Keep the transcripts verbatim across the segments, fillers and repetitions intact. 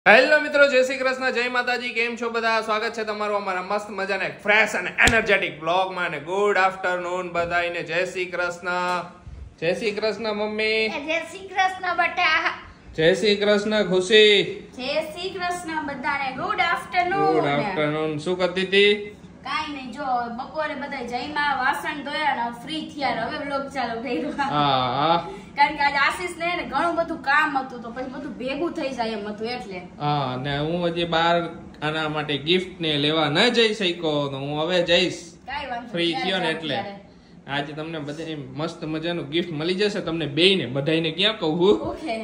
Hello મિત્રો, જય શ્રી કૃષ્ણ, જય માતાજી. કેમ છો બધા? સ્વાગત છે તમારું અમારા મસ્ત મજાના એક ફ્રેશ અને એનર્જેટિક બ્લોગમાં. અને ગુડ આફ્ટરનૂન બધાને. જય શ્રી કૃષ્ણ. જય શ્રી કૃષ્ણ મમ્મી. જય શ્રી કૃષ્ણ બટા. જય શ્રી કૃષ્ણ ખુશી. જય શ્રી કૃષ્ણ બધાને. Good afternoon. Good afternoon. શું કરતી હતી? કાઈ નહીં, જો બપોરે બધા જઈમાં વાસણ ધોયા ને ફ્રી થયા, હવે વ્લોગ ચાલુ કર્યો. હા હા, કારણ કે આજે આશીષ ને ઘણું બધું કામ હતું, તો પછી બધું ભેગું થઈ જાય એમ હતું એટલે. હા, ને હું હજી બહાર આના માટે ગિફ્ટ ને લેવા ન જઈ શક્યો, તો હું હવે જઈશ. કાઈ વાંધો ફ્રી થયો ને એટલે આજે તમને બધા મસ્ત મજાનું ગિફ્ટ મળી જશે તમને બેયને. બધાને ક્યાં કહું હું ઓકે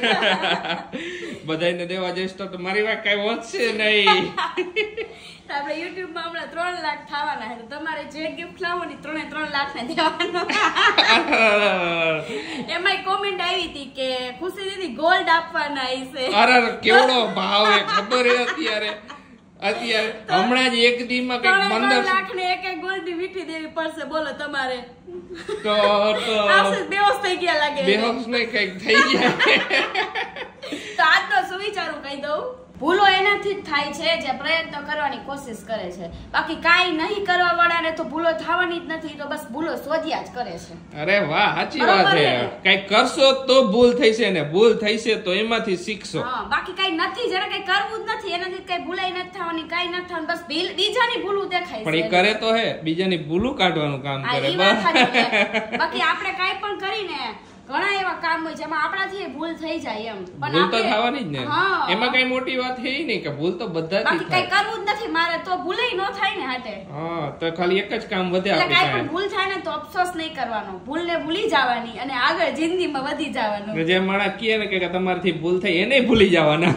બધાને દેવા જઈશ તો મારી વાત કઈ વધશે નહીં. આપણે યુટ્યુબ માં હમણાં ત્રણ લાખ થવાના છે, તો તમારે જે ગિફ્ટ લાવો ને ત્રણે ત્રણ લાખ ને દેવાનો. એમાં કોમેન્ટ આવી હતી કે ખુશી દીદી ગોલ્ડ આપવાના છે. અરે કેવડો ભાવ એ ખબર હે અત્યારે અત્યારે હમણાં જ એક દી માં કઈક પંદર લાખ ને એક એક ગોલ્ડ ની વીટી દેવી પડશે. બોલો તમારે તો તો બેહોશ થઈ ગયા લાગે. બેહોશ નહીં કઈક થઈ ગયા. તો આજ તો શું વિચારું કહી દઉં, ભૂલો એનાથી જ થાય છે જે પ્રયત્ન કરવાની કોશિશ કરે છે. બાકી કાઈ નહીં કરવા વાળાને તો ભૂલો થવાની જ નથી, તો બસ ભૂલો શોધ્યા જ કરે છે. અરે વાહ, સાચી વાત છે. કઈ કરશો તો ભૂલ થઈ છે ને ભૂલ થઈ છે તો એમાંથી શીખશો. હા, બાકી કઈ નથી, જરા કઈ કરવું જ નથી, એનાથી કઈ ભૂલાઈ નથી થવાની, કઈ નથી થવાનું, બસ બીજાની ભૂલું દેખાય છે. પણ એ કરે તો હે, બીજાની ભૂલું કાઢવાનું કામ કરે. બાકી આપણે કઈ પણ કરીને ઘણા એવા કામ હોય જેમાં આપણાથી ભૂલ થઈ જાય એમ, પણ ભૂલ તો થવાની જ ને. એમાં કઈ મોટી વાત છે નહીં કે ભૂલ તો બધાથી થાય. કઈ કરવું જ નથી મારે તો ભૂલેય ન થાય ને હાટે. હા, તો ખાલી એક જ કામ વધે આપણે. કઈ પણ ભૂલ થાય ને તો અફસોસ નહીં કરવાનો, ભૂલને ભૂલી જવાની અને આગળ જિંદગીમાં વધી જવાનું. જે માણસ કહે ને કે તમારાથી ભૂલ થઈ એને ભૂલી જવાના.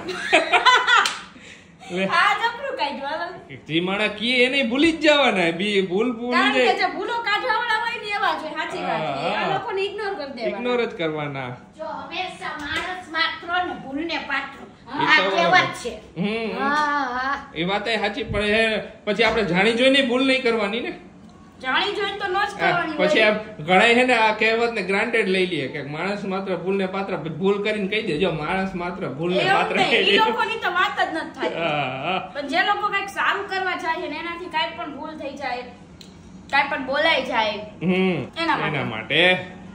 આ જબરું કાઢ્યું. જે માણસ કહે એને ભૂલી જ જવાના. બી ભૂલ ભૂલી જાય. જે ભૂલો કાઢવાવાળા હોય ને એવા છે. સાચી વાત છે. આ લોકોને ઇગ્નોર કરી દેવાના. ઇગ્નોર જ કરવાના. જો હંમેશા માણસ માત્ર ને ભૂલને પાત્ર. આ કહેવત છે. હમ, હા હા, એ વાત એ સાચી. પણ પછી આપણે જાણી જોઈને ભૂલ નહીં કરવાની ને. જાણી જોઈને તો ન જ કરવાની. પછી આ ઘણા છે ને આ કહેવત ને ગ્રાન્ટેડ લઈ લે કે માણસ માત્ર ભૂલ ને પાત્ર. ભૂલ કરીને કહી દેજો માણસ માત્ર ભૂલ ને પાત્ર. એ લોકોની તો વાત જ નથી થાય. પણ જે લોકો કઈક સારું કરવા જાય ને એનાથી કાઈ પણ ભૂલ થઈ જાય, કાઈ પણ બોલાઈ જાય, હમ, એના માટે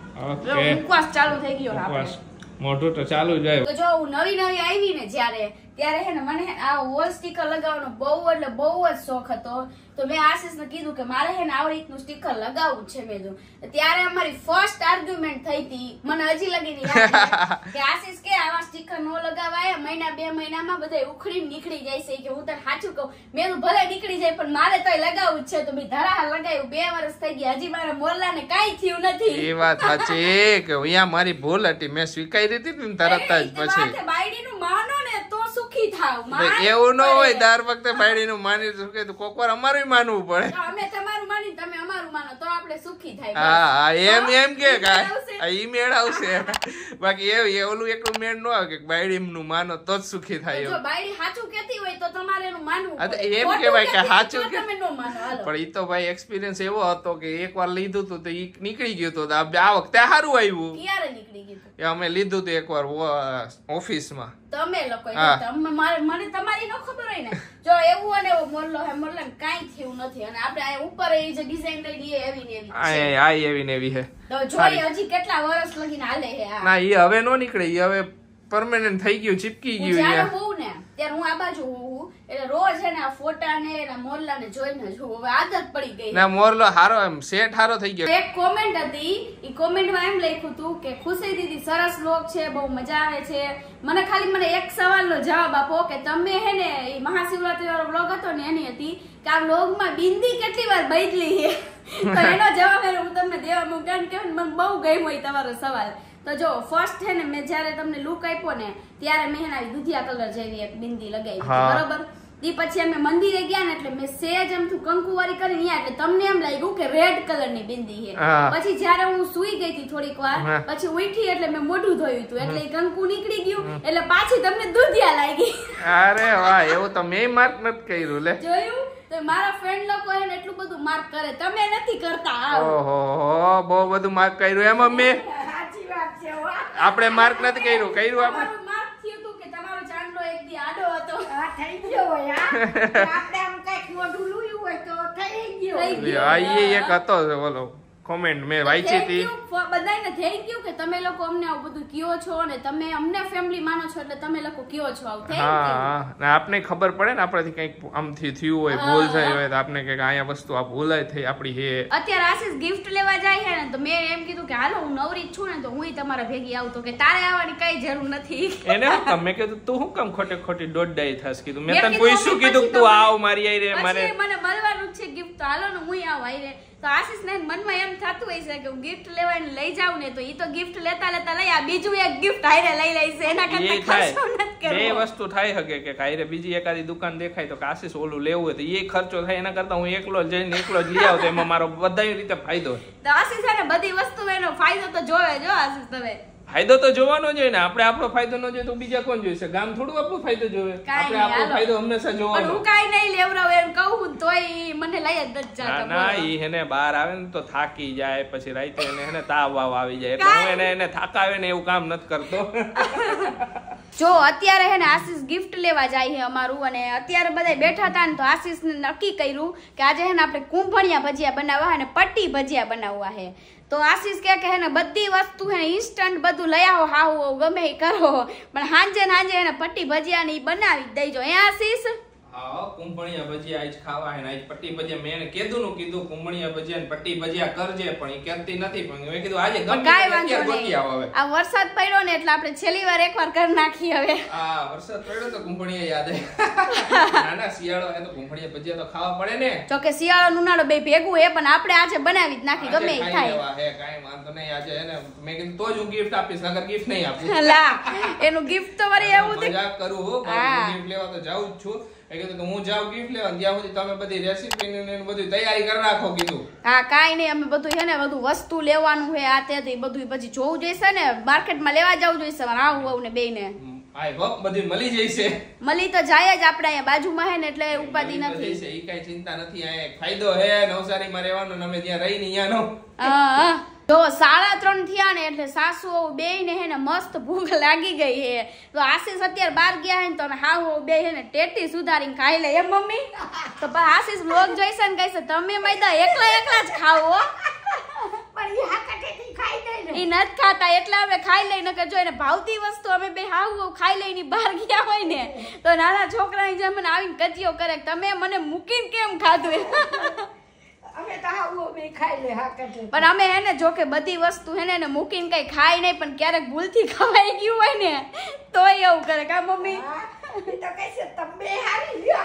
ઓકે ઉપવાસ ચાલુ થઈ ગયો. ઉપવાસ મોઢું તો ચાલુ જ. તો જો હું નવી નવી આવી ને જ્યારે ત્યારે હે ને મને આ વોલ સ્ટીકર લગાવવાનો બહુ એટલે બહુ જ શોખ હતો. તો મેં આશીષને કીધું કે મારે હે ને આવી રીતનું સ્ટીકર લગાવવું છે. મેં જો ત્યારે અમારી ફર્સ્ટ આર્ગ્યુમેન્ટ થઈ હતી, મને હજી લગીને યાદ છે કે આશીષ કે આવા સ્ટીકર નો લગાવાય, મહિના બે મહિનામાં બધા ઉખડીને નીકળી જાય છે. કે હું તને સાચું કહું, મેં તો ભલે નીકળી જાય પણ મારે તો લગાવવું જ છે. તો મેં ધરાહ લગાવ્યું, બે વર્ષ થઈ ગયા, હજી મારા મોરલાને કાઈ થયું નથી. એ વાત સાચી કે અહીંયા મારી ભૂલ હતી, મેં સ્વીકારી હતી ને તરત જ. પછી બાયડીનું માનો ને તો સુખી થાવ. એવું ન હોય દર વખતે બાયડીનું માની કે કોકવાર અમારું માનવું પડે. અમે તમારું માની તમે અમારું માનો તો આપણે સુખી થાય. હા, એમ એમ કે ઈ મેળ આવશે. બાકી એ ઓલું એકલું મેળ ન આવે કે બાયડી નું માનો તો જ સુખી થાય. જો બાયડી સાચું કહેતી હોય તો તમારે એનું માનવું પડે. એમ કહેવાય કે સાચું કે તમે ન માનો. હાલો, પણ ઈ તો ભાઈ એક્સપિરિયન્સ એવો હતો કે એકવાર લીધું હતું તો ઈ નીકળી ગયું હતું. આ વખતે સારું આવ્યું. ક્યારે નીકળી ગયું? એ અમે લીધું હતું એકવાર ઓફિસમાં. તમે લોકો મને તમારી ન ખબર હોય ને. જો એવું અને એવો મોરલો હે, મોરલા કાઈ થયું નથી. અને આપણે આ ઉપર એ જે ડિઝાઇન લઈ લઈએ એવી ને એવી આ આ એવી ને એવી હે. તો જોઈ હજી કેટલા વર્ષ લગીને હાલે હે. ના, ઈ હવે નો નીકળે. ઈ હવે પરમેનન્ટ થઈ ગયું, ચીપકી ગયું. જ્યારે હોઉં ને ત્યારે હું આ બાજુ હોઉં એટલે રોજ છે ને આ ફોટા ને એના મોરલા ને જોઈને જ હવે આદત પડી ગઈ. ના, મોરલો હારો એમ સેટ હારો થઈ ગયો. એક કોમેન્ટ હતી, ઈ કોમેન્ટમાં એમ લખ્યું હતું કે ખુશી દીદી સરસ લોક છે, બહુ મજા આવે છે. મને ખાલી મને એક સવાલનો જવાબ આપો કે તમે હે ને ઈ મહાશિવરાત્રી વાળો વ્લોગ હતો ને એની હતી કે આ વ્લોગમાં બિંદી કેટલી વાર બદલી છે. તો એનો જવાબ હું તમને દેવા માંગુ, કારણ કે મને બહુ ગમ્યો હોય તમારો સવાલ. તો જો ફર્સ્ટ છે ને મેં જયારે તમને લુક આપ્યો ને ત્યારે મેં એના દુધિયા કલર જેવી એક બિંદી લગાવી, બરોબર. ઈ પછી અમે મંદિરે ગયા ને એટલે મેં સેજ એમથી કંકુવારી કરીને યા એટલે તમને એમ લાગ્યું કે રેડ કલર ની બિંદી છે. પછી જયારે હું સુઈ ગઈ હતી થોડીક વાર પછી ઉઠી એટલે મેં મોઢું ધોયું હતું એટલે કંકુ નીકળી ગયું એટલે પાછી તમને દુધિયા લાગી. અરે વાહ, એવું તો મેં માર્ક નથી કર્યું. લે જોયું? તો મારા ફ્રેન્ડ લોકો એને એટલું બધું માર્ક કરે, તમે નથી કરતા. ઓહો, બહુ બધું માર્ક કર્યું એમ. મેં સાચી વાત છે. આપણે માર્ક નથી કર્યું. કર્યું આપણે માર્ક થયું હતું કે તમારો ચાંદલો એક દી થઈ ગયો હોય આપણે આમ કઈક મોઢું લુયું હોય તો થઈ ગયો આ એ એક હતો બોલો કોમેન્ટ મેં વાંચી હતી બધાને થઈ ગયું કે તમે લોકો અમને આવું બધું કયો છો ને તમે અમને ફેમિલી માનો છો એટલે તમે લોકો કયો છો આવું થઈ હા હા આપને ખબર પડે ને આપણાથી કંઈક આમથી થયું હોય ભૂલ થઈ હોય તો આપને કે અહીંયા વસ્તુ આ ભૂલાય થઈ આપણી હે અત્યારે આશીષ ગિફ્ટ લેવા જાય છે ને તો મેં એમ કીધું કે હાલો હું નવરી જ છું ને તો હું તમારા ભેગી આવું તો કે તારે આવવાની કઈ જરૂર નથી એને હું કામ મેં કીધું તું હું કામ ખોટે ખોટી દોડડાઈ થાસ કીધું મેં તને પૂછ્યું કીધું તું આવ મારી આઈ રે મારે મને મળવાનું છે ગિફ્ટ તો હાલો ને હું આવ આઈ રે તો આશીષ ને મનમાં એમ થતું હોય છે કે હું ગિફ્ટ લેવાને લઈ જાઉં ને તો ઈ તો ગિફ્ટ લેતા લેતા લઈ આ બીજું એક ગિફ્ટ હારે લઈ લઈ છે એના કરતા ખર્ચો નથી કરવો બે વસ્તુ થાય શકે કે હારે બીજી એકાદી દુકાન દેખાય તો કે આશીષ ઓલું લેવું હોય તો એ ખર્ચો થાય એના કરતા હું એકલો જઈને એકલો જ લઈ આવું તો એમાં મારો બધાય રીતે ફાયદો તો આશીષ છે ને બધી વસ્તુ એનો ફાયદો તો જોવે જો આશીષ તમે ફાયદો તો જોવાનો જોઈએ ને આપણે આપણો ફાયદો ન જોઈએ તો બીજા કોણ જોઈશે ગામ થોડું આપણો ફાયદો જોવે આપણે આપણો ફાયદો હંમેશા જોવાનો હું કાઈ નહીં લેવરાવ એમ કહું તોય મને લઈ જ નથી જાતો ના ઈ હેને બહાર આવે ને તો થાકી જાય પછી રાતે એને હેને તાવ વાવ આવી જાય એટલે હું એને એને થાકાવે ને એવું કામ નથી કરતો જો અત્યારે હે ને આશીષ ગિફ્ટ લેવા જાય છે અમારું અને અત્યારે બધા બેઠા હતા ને તો આશીષ ને નક્કી કર્યું કે આજે હે ને આપણે કુંભણિયા ભજીયા બનાવવા અને પટ્ટી ભજીયા બનાવવા છે તો આશીષ કે કે હે ને બધી વસ્તુ હે ઇન્સ્ટન્ટ બધું લઈ આવો હાવ ગમે એ કરો પણ હાંજે હાંજે હે ને પટ્ટી ભજીયા ને ઈ બનાવી દેજો હે આશીષ હા કુંભણિયા ભજીયા આજ ખાવા હે ને આજ પટ્ટી ભજીયા મેં એને કીધું નું કીધું કુંભણિયા ભજીયા ને પટ્ટી ભજીયા કરજે પણ ઈ કહેતી નથી પણ મેં કીધું આજે ગમે ત્યાં ગોતી આવો હવે આ વરસાદ પડ્યો ને એટલે આપણે છેલ્લી વાર એકવાર કરી નાખી હવે હા વરસાદ પડ્યો તો કુંભણિયા યાદ આવે ના ના શિયાળો હે તો કુંભણિયા ભજીયા તો ખાવા પડે ને તો કે શિયાળો ઉનાળો બે ભેગું હે પણ આપણે આજે બનાવી જ નાખી ગમે એ થાય હે કાઈ વાંધો નહીં આજે હે ને મેં કીધું તો જ હું ગિફ્ટ આપીશ નકર ગિફ્ટ નહીં આપું લા એનું ગિફ્ટ તો વળી એવું મજાક કરું હો ગિફ્ટ લેવા તો જાઉં જ છું એ કીધું કે હું જાઉં ગિફ્ટ લેવા ત્યાં સુધી તમે બધી રેસીપી ને બધી તૈયારી કરી રાખો કીધું હા કાઈ નહીં અમે બધું હે ને બધું વસ્તુ લેવાનું હે આ તે બધું પછી જોવું જોઈશે ને માર્કેટમાં લેવા જવું જોઈશે આવું આવું ને બેને આઈ હોપ બધી મળી જઈશે મળી તો જાય જ આપણે અહીંયા બાજુમાં હે ને એટલે ઉપાધિ નથી ઈ કઈ ચિંતા નથી આ ફાયદો હે નવસારીમાં રહેવાનો અમે જ્યાં રહી ને અહીંયાનો હા જો સાડા ત્રણ થયા ને એટલે સાસુ બે ને હે ને મસ્ત ભૂખ લાગી ગઈ હે તો આશીષ અત્યારે બહાર ગયા હે ને તો હાવ બે હે ને ટેટી સુધારીને ખાઈ લે એમ મમ્મી તો આશીષ વ્લોગ જોઈશે ને કહીશે તમે मैदा એકલા એકલા જ ખાઓ પણ ઈ હાકટેથી ખાઈ લે ને ઈ નત ખાતા એટલે અમે ખાઈ લઈ નકર જો એને ભાવતી વસ્તુ અમે બે હાવ ખાઈ લઈને બહાર ગયા હોય ને તો નાના છોકરાની જેમ મને આવીને કચિયો કરે તમે મને મૂકીને કેમ ખાધું અમે તો હાવ બે ખાઈ લે હાકટે પણ અમે હે ને જો કે બધી વસ્તુ હે ને મૂકીને કઈ ખાઈ નહીં પણ ક્યારેક ભૂલથી ખવાઈ ગયું હોય ને તોય એવું કરે કા મમ્મી તો કઈસે તમે હારી લ્યો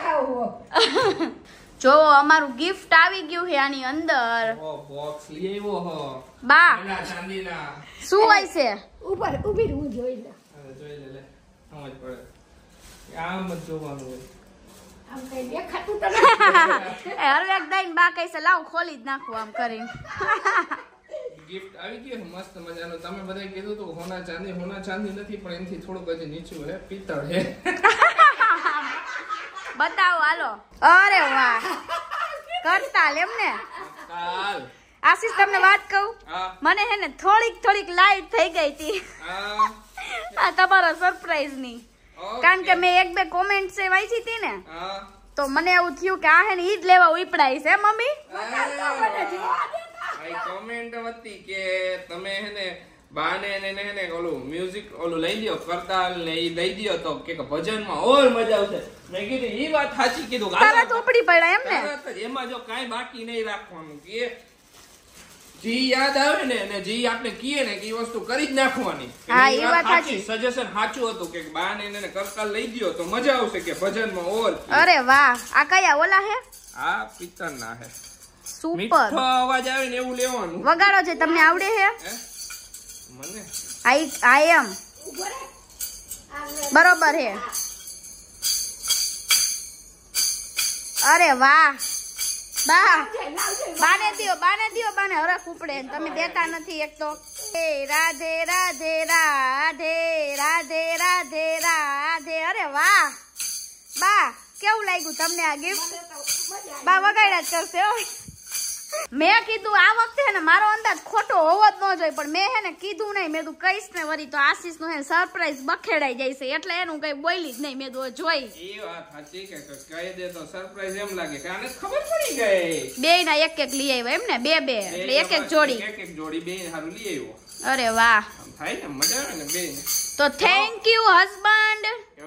હાવ જો અમારું ગિફ્ટ આવી ગયું છે આની અંદર ઓ બોક્સ લઈ આવ્યો હો બા ના ચાંદીના શું હોય છે ઉપર ઊભી હું જોઈ લે જોઈ લે લે સમજ પડે આમ જ જોવાનું હોય આમ કઈ દેખાતું તો નથી એ હરવેક દઈને બા કઈસે લાવ ખોલી જ નાખું આમ કરીને ગિફ્ટ આવી ગયું મસ્ત મજાનું તમે બધાય કીધું તો હોના ચાંદી હોના ચાંદી નથી પણ એનથી થોડુંક હજી નીચું હે પિત્તળ હે બતાવો હાલો અરે વાહ કરતાલ એમને કરતાલ આશીષ તમને વાત કહું મને હે ને થોડીક થોડીક લાઈટ થઈ ગઈ હતી આ તમારા સરપ્રાઈઝ ની કારણ કે મેં એક બે કોમેન્ટ સે વાંચી હતી ને તો મને એવું થયું કે આ હે ને ઈ જ લેવા ઉપડાઈ છે મમ્મી આ કોમેન્ટ હતી કે તમે હે ને બાને ને ને ને ઓલું મ્યુઝિક ઓલું લઈ લ્યો કરતાલ ને ઈ દઈ દિયો તો કે ભજનમાં ઓર મજા આવશે મેં કીધું ઈ વાત સાચી કીધું તારા તો ઉપડી પડ્યા એમ ને એમાં જો કાઈ બાકી નહીં રાખવાનું કે જી યાદ આવે ને ને જી આપણે કીએ ને કે ઈ વસ્તુ કરી જ નાખવાની હા ઈ વાત સાચી સજેશન સાચું હતું કે બાને ને કરતાલ લઈ દિયો તો મજા આવશે કે ભજનમાં ઓર અરે વાહ આ કયા ઓલા હે આ પિત્તળના હે સુપર મીઠો અવાજ આવે ને એવું લેવાનું વગાડો છે તમને આવડે હે મને આઈ આઈ એમ બરોબર હે અરે વાહ બા બાને દિયો બાને દિયો બાને હરખ ઉપડે તમે દેતા નથી એક તો એ રાધે રાધે રાધે રાધે રાધે રાધે અરે વાહ બા કેવું લાગ્યું તમને આ ગિફ્ટ બા વગાડ્યા જ કરશે હો મેં કીધું આ વખતે હે ને મારો અંદાજ ખોટો હોવો જ ન જોઈએ, પણ મેં હે ને કીધું નહીં. મેં તું કહીશ ને વળી તો આશીષ નું હે સરપ્રાઈઝ બખેડાઈ જાય છે, એટલે એનું કઈ બોલી જ નહીં. મેં તો જોઈ એ વાત સાચી કે કહી દે તો સરપ્રાઈઝ એમ લાગે કે આને ખબર પડી ગઈ. બે ના એક એક લઈ આવ્યો એમ ને, બે બે એટલે એક એક જોડી એક એક જોડી બે હારું લઈ આવ્યો. અરે વાહ, થાય ને મજા આવે ને બે. તો થેન્ક યુ હસબન્ડ.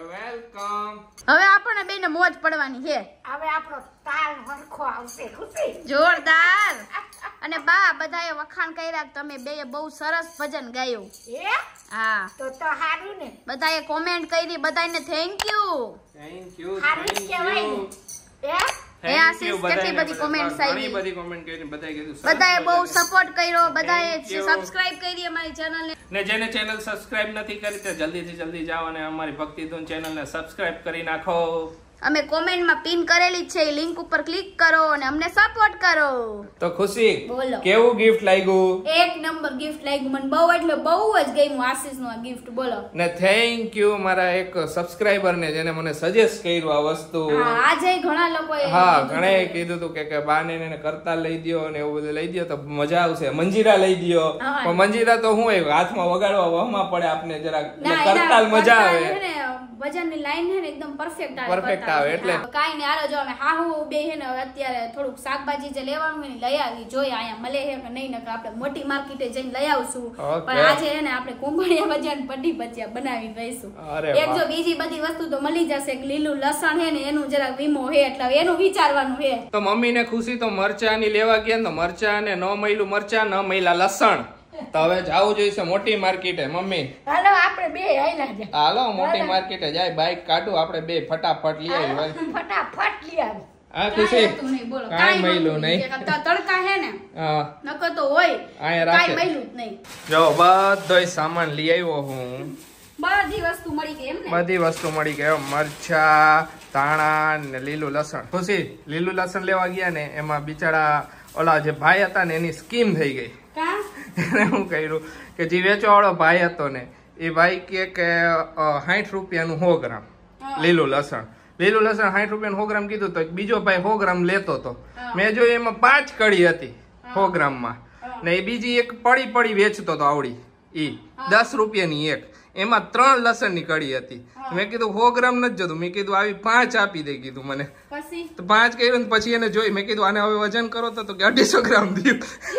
વેલકમ. હવે આપણને બેને મોજ પડવાની છે. હવે આપણો તાલ હરખો આવશે ખુશી. જોરદાર. અને બા બધાએ વખાણ કર્યા કે તમે બેએ બહુ સરસ ભજન ગાયું. એ હા તો તો હારું ને. બધાએ કોમેન્ટ કરી, બધાને થેન્ક યુ. Thank you. હારું જ કહેવાય ને. એ એ આશીષ કેટલી બધી કોમેન્ટ્સ આવી. ઘણી બધી કોમેન્ટ કરી, બધાએ કીધું બધાએ બહુ સપોર્ટ કર્યો, બધાએ સબસ્ક્રાઇબ કરી અમારી ચેનલને. ને જેને ચેનલ સબસ્ક્રાઇબ નથી કરી તે જલ્દીથી જલ્દી જાઓ અને અમારી ભક્તિ ધૂન ચેનલને સબસ્ક્રાઇબ કરી નાખો. અમે કોમેન્ટમાં પિન કરેલી છે, એ લિંક ઉપર ક્લિક કરો અને અમને સપોર્ટ કરો. તો ખુશી બોલો. કેવું ગિફ્ટ લાગ્યું? એક નંબર ગિફ્ટ લાગ્યું મને બહુ, એટલે બહુ જ ગમ્યું આશીષ નું આ ગિફ્ટ. બોલો. ને થેન્ક યુ મારા એક સબસ્ક્રાઇબર ને જેને મને સજેસ્ટ કર્યું આ વસ્તુ. હા આજે ઘણા લોકોએ હા ઘણાએ કીધું હતું કે કે બાને એને કરતા લઈ દ્યો ને એવું બધું લઈ દ્યો તો મજા આવશે. મંજીરા લઈ દ્યો, પણ મંજીરા તો શું હોય હાથમાં વગાડવા વહમાં પડે આપને જરાક, કરતાલ મજા આવે. ભજનની લાઈન છે ને એકદમ પરફેક્ટ આવે. પરફેક્ટ આવે એટલે કાઈ ને આલો જો અમે હાહુ બે હે ને અત્યારે થોડુંક શાકભાજી જે લેવાનું હોય ને લઈ આવી જોઈએ અહીંયા મળે છે કે નહીં, નકર આપણે મોટી માર્કેટે જઈને લઈ આવશું. પણ આજે હે ને આપણે કુંભળિયા ભજીયા ને પડી ભજીયા બનાવી દઈશું. એક જો બીજી બધી વસ્તુ તો મળી જશે, કે લીલું લસણ હે ને એનું જરાક વીમો હે એટલે એનું વિચારવાનું હે. તો મમ્મી ને ખુશી તો મરચા ની લેવા ગયા તો મરચા ને ન મળ્યું મરચા, ન મળ્યા લસણ. તો હવે જાવું જોઈશે મોટી માર્કેટે. મમ્મી હાલો આપણે બે આયલા જાય. હાલો મોટી માર્કેટે જાય, બાઈક કાઢું આપણે બે ફટાફટ લઈ આવી. ફટાફટ લઈ આવી. હા ખુશી બોલો કાઈ મળ્યું નહીં. તડકા હે ને હા નકર તો હોય આયા કાઈ રાખે. મળ્યું જ નહીં. જો બધોય સામાન લઈ આવ્યો હું. બધી વસ્તુ મળી ગઈ એમ ને? બધી વસ્તુ મળી ગઈ. મરચા, ધાણા ને લીલું લસણ. ખુશી લીલું લસણ લેવા ગયા ને એમાં બિચારા ઓલા જે ભાઈ હતા ને એની સ્કીમ થઈ ગઈ. કા એને શું કર્યું કે જે વેચવા વાળો ભાઈ હતો ને એ ભાઈ કે કે સાઠ રૂપિયાનું સો ગ્રામ લીલું લસણ. લીલું લસણ સાઠ રૂપિયાનું સો ગ્રામ કીધું તો બીજો ભાઈ સો ગ્રામ લેતો હતો. મેં જોયું એમાં પાંચ કડી હતી સો ગ્રામમાં, ને એ બીજી એક પડી પડી વેચતો હતો આવડી, ઈ દસ રૂપિયાની એક, એમાં ત્રણ લસણ ની કડી હતી. મેં કીધું સો ગ્રામ નથી જતું, મેં કીધું આવી પાંચ આપી દે કીધું મને. તો પાંચ કર્યું ને પછી એને જોઈ, મેં કીધું આને હવે વજન કરો તો કે અઢીસો ગ્રામ થયું.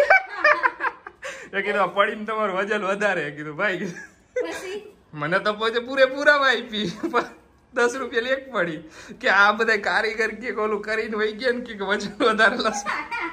મેં કીધું પડીને તમારું વજન વધારે. કીધું ભાઈ મને તો પછી પૂરેપૂરા આપી દસ રૂપિયા એક પડી કે આ બધા કારીગર કે ઓલું કરીને વહી ગયા ને કે વજન વધારે લસણ.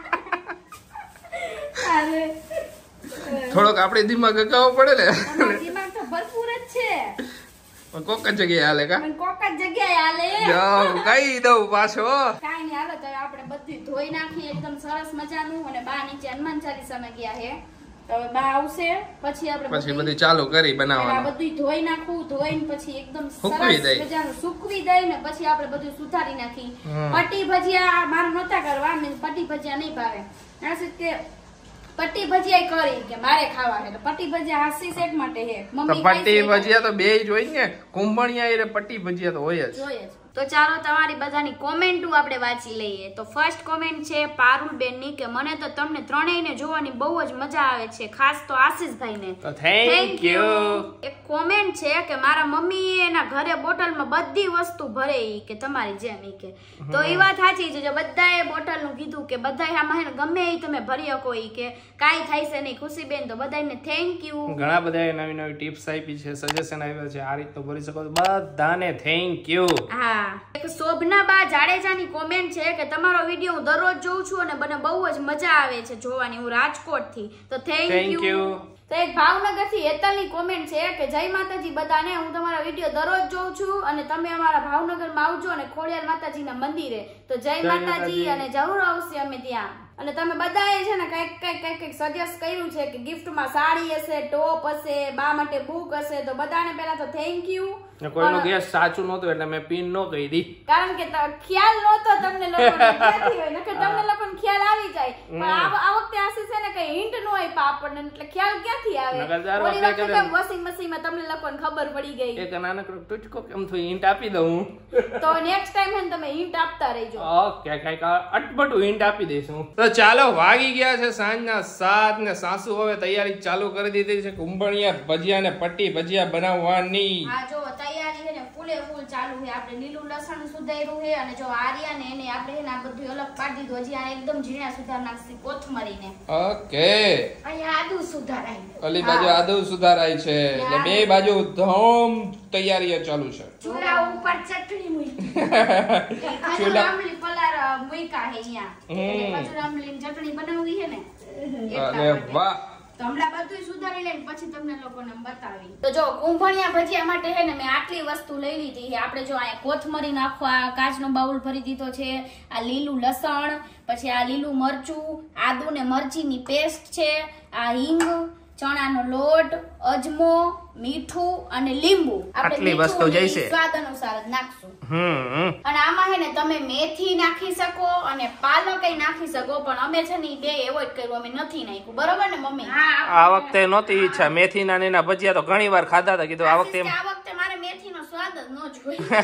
થોડોક આપણે દિમાગ ગગાવો પડે ને. દિમાગ તો ભરપૂર જ છે, કોક જ જગ્યાએ હાલે કા કોક જ જગ્યાએ હાલે. જાવ કઈ દઉં પાછો. કાઈ નહીં હાલો તો આપણે બધું ધોઈ નાખી એકદમ સરસ મજાનું. અને બા નીચે હનુમાન ચાલીસામાં ગયા હે, તો હવે બા આવશે પછી આપણે પછી બધી ચાલુ કરી બનાવવાનું. બધું ધોઈ નાખવું, ધોઈને પછી એકદમ સૂકવી દઈ. સરસ મજાનું સૂકવી દઈ ને પછી આપણે બધું સુધારી નાખી. પટ્ટી ભજીયા મારે નહોતા કરવા, મને પટ્ટી ભજીયા નહીં ભાવે. આશીષ કે પટ્ટી ભજીયા કરી કે મારે ખાવા છે, તો પટ્ટી ભજીયા આશીષ એક માટે છે. મમ્મી પટ્ટી ભજીયા તો બે જ હોય ને, કુંભણિયા એ પટ્ટી ભજીયા તો હોય જ. જોઈએ જ. તો ચાલો તમારી બધાની કોમેન્ટો આપણે વાંચી લઈએ. તો ફર્સ્ટ કોમેન્ટ છે પારુલ બેન ની કે મને તો તમને ત્રણેયને જોવાની બહુ જ મજા આવે છે, ખાસ તો આશીષભાઈને. તો થેન્ક યુ. એક કોમેન્ટ છે કે મારા મમ્મી એના ઘરે બોટલમાં બધી વસ્તુ ભરે ઈ કે તમારી જેમ ઈ કે. તો એ વાત સાચી છે, જો બધાએ બોટલનું કીધું કે બધાએ આમાં હે ને ગમે ઈ તમે ભરી શકો ઈ કે કાઈ થાય છે નહીં. ખુશી બેન તો બધાને થેન્ક યુ. ઘણા બધાએ નવી નવી ટિપ્સ આપી છે, સજેશન આપ્યા છે, આ રીત તો ભરી શકો. બધાને થેન્ક યુ. હા એક શોભનાબા જાડેજાની કોમેન્ટ છે કે તમારો વિડિયો હું દરરોજ જોઉં છું અને મને બહુ જ મજા આવે છે જોવાની, હું રાજકોટ થી. તો થેન્ક યુ. તો એક ભાવનગર થી હેતલની કોમેન્ટ છે કે જય માતાજી બધાને, હું તમારા વિડિયો દરરોજ જોઉં છું અને તમે અમારા ભાવનગરમાં આવજો અને ખોડિયાર માતાજીના મંદિરે. તો જય માતાજી અને જરૂર આવશે અમે ત્યાં. અને તમે બધાએ છે ને કઈક કઈક કઈક કઈક સજેસ્ટ કર્યું છે કે ગિફ્ટમાં સાડી હશે, ટોપ હશે, બા માટે બુક હશે. તો બધાને પહેલા તો થેન્ક યુ. કોઈનો ગેસ સાચું નહોતું એટલે મેં પિન ન કહી દી, કારણ કે ત- ખ્યાલ નહોતો તમને લોકોને ક્યાંથી હોય, નકર તમને લોકોને ખ્યાલ આવી જાય. પણ આ આ વખતે આશીષ છે ને કઈ હિન્ટ ન આપ્યા આપણને, એટલે ખ્યાલ ક્યાંથી આવે? નકર દર ઓલી વખતે વખતે કેમ વોશિંગ મશીનમાં તમને લોકોને ખબર પડી ગઈ. એક નાનકડો ટૂચકો કેમ થયું હિન્ટ આપી દઉં. તો નેક્સ્ટ ટાઈમ હે ને તમે હિન્ટ આપતા રહેજો. ઓકે કઈક અટપટું હિન્ટ આપી દઈશું. તો ચાલો વાગી ગયા છે સાંજના સાત ને સાસુ હવે તૈયારી ચાલુ કરી દીધી છે કુંભણિયા ભજીયા ને પટ્ટી ભજીયા બનાવવાની. હા જો તૈયારી છે ને ફૂલે ફૂલ ચાલુ છે. આપણે લીલું લસણ સુધાર્યું છે અને જો આર્યા ને એને આપણે છે ને આ બધું અલગ પાડી દીધું. હજી આ એકદમ ઝીણા સુધાર નાખી કોથમરીને. ઓકે અહીંયા આદુ સુધારાય. ઓલી બાજુ આદુ સુધારાય છે એટલે બે બાજુ ધોમ તૈયારીઓ ચાલુ છે. ચૂલા ઉપર ચટણી મૂકી. ખજૂર આંબલી પલાર મૂકા છે અહીંયા. એટલે ખજૂર આંબલીની ચટણી બનાવવી છે ને એટલા અરે માટે. વાહ. તો હમણાં બધું સુધારી લઈને પછી તમને લોકોને બતાવી. તો જો કુંભણિયા ભજીયા માટે છે ને મેં આટલી વસ્તુ લઈ લીધી છે. આપણે જો અહીંયા કોથમરી નાખવા કાચનો બાઉલ ભરી દીધો છે, આ લીલું લસણ, પછી આ લીલું મરચું, આદુ ને મરચીની પેસ્ટ છે, આ હિંગ, ચણાનો લોટ, અજમો, મીઠું અને લીંબુ. આપણે આટલી મીઠું વસ્તુ ને ઈ જઈશે. સ્વાદ અનુસાર જ નાખશું. હમ અને આમાં હે ને તમે મેથી નાખી શકો અને પાલક નાખી શકો, પણ અમે છે ને ઈ બે એવોઇડ કર્યું, અમે નથી નાખ્યું. બરોબર ને મમ્મી? આ વખતે નહોતી ઈચ્છા મેથી ના એના ભજીયા તો ઘણી વાર ખાધા હતા, કીધું આ વખતે આ વખતે મારે મેથીનો સ્વાદ જ ન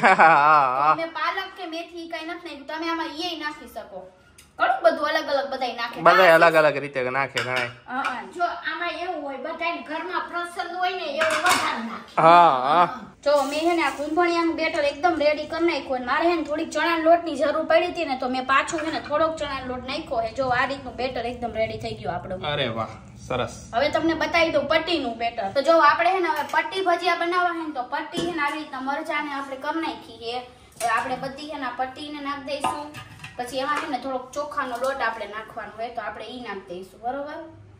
જોઈએ. મેં પાલક કે મેથી કઈ નથી નાખ્યું. તમે આમાં ઈ નાખી શકો. ઘણું બધું અલગ અલગ બધાય નાખે. બધા અલગ અલગ રીતે નાખે ઘણા. હા જો આમાં એવું હોય બધાને ઘરમાં પ્રસંગ હોય ને એવું વધારે નાખે. હા હા જો મેં હે ને આ કુંભણિયાનું બેટર એકદમ રેડી કરી નાખ્યું. મારે હે ને થોડીક ચણાના લોટની જરૂર પડી હતી ને તો મેં પાછું હે ને થોડોક ચણાનો લોટ નાખ્યો છે. જો આ રીતનું બેટર એકદમ રેડી થઈ ગયું આપણું. અરે વાહ સરસ. હવે તમને બતાવી દઉં પટ્ટીનું બેટર. તો જો આપણે હે ને હવે પટ્ટી ભજીયા બનાવવા હે ને તો પટ્ટી હે ને આવી રીતના મરચાને આપણે કરી નાખી છે. હવે આપણે બધી હે ને પટ્ટીને નાખી દઈશું. પછી એમાં હે ને થોડોક ચોખાનો લોટ આપણે નાખવાનો હોય તો આપણે ઈ નાખી દઈશું. બરોબર?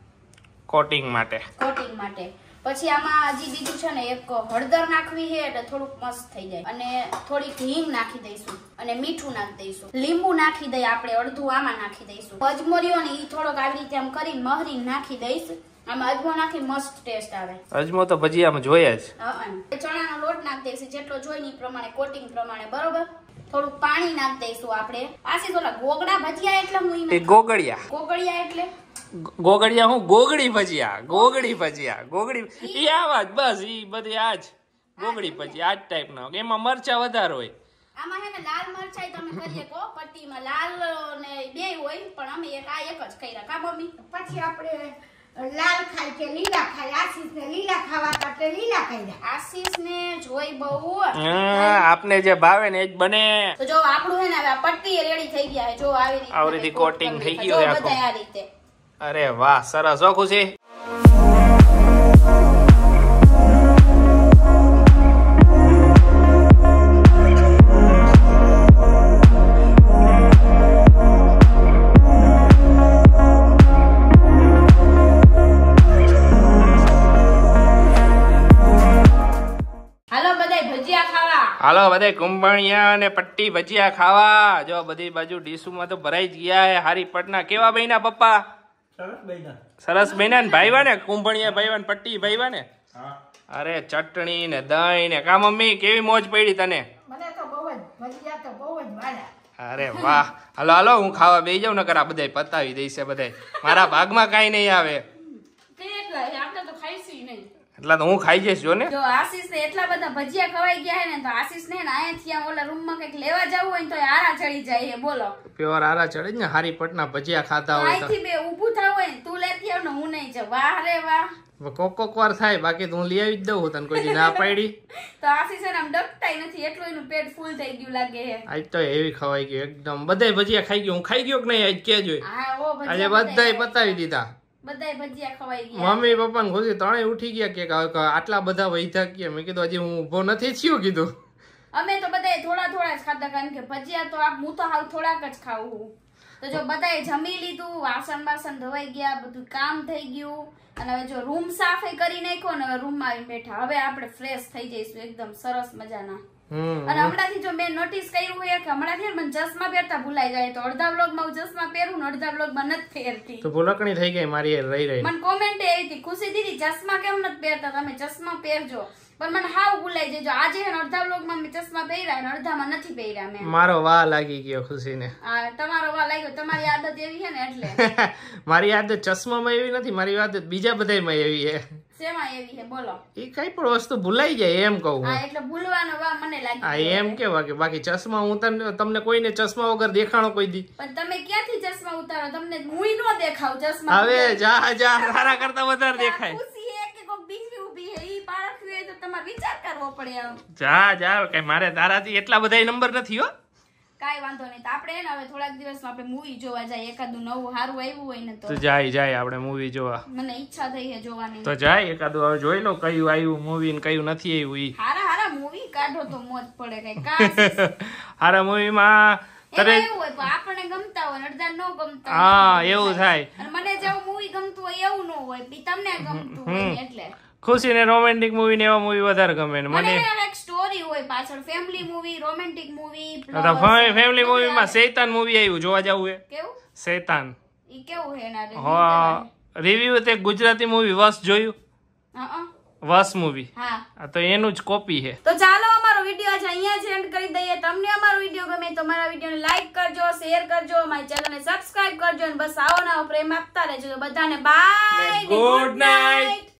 કોટિંગ માટે. કોટિંગ માટે. પછી આમાં હજી બીજું છે ને એક હળદર નાખવી છે એટલે થોડુંક મસ્ત થઈ જાય. અને થોડીક હિંગ નાખી દઈશું અને મીઠું નાખી દઈશું. લીંબુ નાખી દઈએ આપણે, અડધું આમાં નાખી દઈશું. અજમોરીઓ ને ઈ થોડોક આવી રીતે આમ કરીને મહરીને નાખી દઈશ. આમાં અજમો નાખી મસ્ત ટેસ્ટ આવે. અજમો તો ભજીયામાં જોઈએ જ. હા, ચણાનો લોટ નાખી દઈશું જેટલો જોઈએ ને ઈ પ્રમાણે, કોટિંગ પ્રમાણે. બરોબર? થોડુંક પાણી નાખી દઈશું આપણે. પાછી ઓલા ગોગડા ભજીયા એટલે હું ઈ એ ગોગડિયા. ગોગડિયા એટલે ગોગડિયા હું ગોગડી ભજીયા. ગોગડી ભજીયા. ગોગડી ઈ આવા જ બસ ઈ બધી આ જ ગોગડી ભજીયા આ જ ટાઈપના. એમાં મરચા વધારે હોય. આમાં હે ને લાલ મરચાઈ તમે કરી શકો. પટ્ટીમાં લાલ ને બે હોય, પણ અમે એક આ એક જ કર્યા. કા મમ્મી? પછી આપણે લાલ ખાય કે લીલા ખાય. આશીષ ને લીલા ખાવા એટલે લીલા કર્યા. આશીષ ને જોઈ બહુ. હા આપને જે ભાવે ને એ જ બને. તો જો આપણું હે ને હવે આ પટ્ટી રેડી થઈ ગયા છે. જો આવી રીતે આવી રીતે coating થઈ ગયું જો છે આખું. બધાય આ રીતે. અરે વાહ સરસ. હો ખુશી. હાલો બધાય ભજીયા ખાવા. હાલો બધા કુંભણિયા ને પટ્ટી ભજીયા ખાવા. જો બધી બાજુ ડીશુમાં તો ભરાઈ જ ગયા હે. હારી પટના કેવા બન્યા પપ્પા? સરસ બન્યા ને ભાઈવા ને કુંભણિયા ભાઈવા ને પટ્ટી ભાઈવા ને. અરે ચટણી ને દહીં ને. કા મમ્મી કેવી મોજ પડી તને? મને તો બહુ જ ભજીયા તો બહુ જ વાળા. અરે વાહ. હાલો હાલો હું ખાવા બેસી જાઉં નકર આ બધાય પતાવી દઈશે બધાય. મારા ભાગમાં કાઈ નહીં આવે. આપણે તો ખાઈશું નહીં. એટલે તો હું ખાઈ જઈશ જો ને. જો આશીષ ને એટલા બધા ભજીયા ખવાઈ ગયા હે ને તો આશીષ ને અહીંયાથી આમ ઓલા રૂમ માં કઈક લેવા જવું હોય ને તો આરા ચડી જાય. બોલો પ્યોર આરા ચડે જ ને. હારી પટના ભજીયા ખાતા હોય તો. અહીંથી બે ઊભું થવું હોય ને તું લેતી આવ ને હું નહીં જાઉં. વાહ રે વાહ. કોક કોક વાર થાય બાકી તો હું લઈ આવી જ દઉં. તને કોઈ દી ના પાડી. તો આશીષ ને આમ ડકતાય નથી એટલું એનું પેટ ફૂલ થઈ ગયું લાગે છે. આજ તો એવી ખવાઈ ગયું એકદમ. બધાય ભજીયા ખાઈ ગયું. હું ખાઈ ગયો કે નહીં આજ કેજો. હા ઓ આજે ભજીયા બધાય પતાવી દીધા. બધાય ભજીયા ખવાઈ ગયા. મમ્મી પપ્પા ને ખુશી ત્રણેય ઉઠી ગયા કે કા- આટલા બધા વૈધા કે. મેં કીધું હજી હું ઉભો નથી થયો કીધું. અમે તો બધાય થોડા થોડા જ ખાતા કારણ કે ભજીયા તો આપ હું તો હાવ થોડાક જ ખાવું. તો જો બધાએ જમી લીધું, વાસણ બાસણ ધોવાઈ ગયા, બધું કામ થઈ ગયું અને હવે જો રૂમ સાફ કરી નાખ્યો ને હવે રૂમમાં આવીને બેઠા. હવે આપણે ફ્રેશ થઈ જઈશું એકદમ સરસ મજાના. અને હમણાંથી જો મેં નોટિસ કર્યું છે કે હમણાંથી મને ચશ્મા પહેરતા ભૂલાઈ જાય. તો અડધા વ્લોગમાં હું ચશ્મા પહેરું ને અડધા વ્લોગમાં નથી પહેરતી. તો ભૂલકણી થઈ ગઈ મારી રહી રહી. મને કોમેન્ટ આવી હતી ખુશી દીદી ચશ્મા કેમ નથી પહેરતા? તમે ચશ્મા પહેરજો. પણ મને હાવ ભૂલાઈ જાય. જો આજે હે ને અડધા વ્લોગમાં મેં ચશ્મા પહેર્યા અને અડધામાં નથી પહેર્યા મેં. મારો વાહ લાગી ગયો ખુશીને. આ તમારો વા લાગ્યો. તમારી આદત એવી છે ને એટલે. મારી આદત ચશ્મામાં એવી નથી, મારી આદત બીજા બધામાં એવી છે. શેમાં એવી છે બોલો? એ કઈ પણ વસ્તુ ભૂલાઈ જાય એમ કહું. હા એટલે ભૂલવાનો વા મને લાગી. હા એમ કેવા કે બાકી ચશ્મા હું તને તમને કોઈને ચશ્મા વગર દેખાણો કોઈ દી. પણ તમે ક્યાંથી ચશ્મા ઉતારો? તમને હુંય નો દેખાવ ચશ્મા. હવે જા જા તારા કરતા વધારે દેખાય. ખુશી હે કે કોઈ બીજી ઊભી હે ઈ પારખવી હોય તો તમારે વિચાર કરવો પડે. આમ જા જા કઈ મારે તારાથી એટલા બધા નંબર નથી હો. કાઈ વાંધો નહીં. તો આપણે ને હવે થોડાક દિવસમાં આપણે મૂવી જોવા જાય. એકાદું નવું સારું આવ્યું હોય ને તો જાય જાય આપણે મૂવી જોવા. મને ઈચ્છા થઈ છે જોવાની. તો જાય એકાદું હવે જોઈ લો કયું આવ્યું મૂવી ને કયું નથી આવ્યું. ઈ હારા હારા મૂવી કાઢો તો મોજ પડે. કઈ કાસ હારા મૂવીમાં તરે એવું હોય પણ આપણને ગમતા હોય અડધા નો ગમતા. હા એવું થાય. અને મને જેવું મૂવી ગમતું હોય એવું ન હોય બી તમને ગમતું હોય એટલે. ખુશી ને રોમેન્ટિક મૂવી ને એવા મૂવી વધારે ગમે ને મને. એક સ્ટોરી હોય પાછળ. Family movie, romantic movie. Family movie માં શૈતાન મૂવી આવ્યું જોવા જવું. એ કેવું શૈતાન ઈ કેવું હે એના? હા રિવ્યુ તે ગુજરાતી મૂવી વસ જોયું? હા વસ મૂવી. હા તો એનું જ કોપી છે. તો ચાલો અમારો વિડિયો આજે અહીંયા જ એન્ડ કરી દઈએ. તમને અમારો વિડિયો ગમે તો મારા વિડિયોને લાઈક કરજો, શેર કરજો, મારી ચેનલને સબસ્ક્રાઇબ કરજો અને બસ આવો નવો પ્રેમ આપતા રહેજો. તો બધાને બાય, ગુડ નાઇટ.